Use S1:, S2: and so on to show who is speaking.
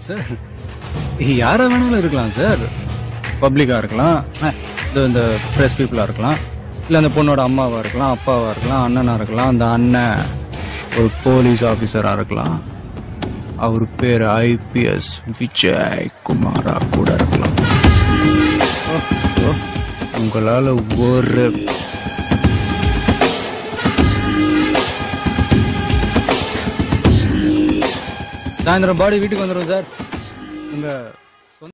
S1: Sir. யாரா வேணாலும் இருக்கலாம் சார். பப்ளிக்கா இருக்கலாம், இந்த பிரஸ் பீப்புளா இருக்கலாம், இல்ல அந்த பொண்ணோட அம்மாவா இருக்கலாம், அப்பாவா இருக்கலாம், அண்ணனா இருக்கலாம். அந்த அண்ணன் ஒரு போலீஸ் ஆபீசரா இருக்கலாம். அவர் பேர் ஐபிஎஸ் விஜய் குமாரா கூட இருக்கலாம். உங்களால ஒரு சாயந்தரம் பாடி வீட்டுக்கு வந்துடும் சார். உங்க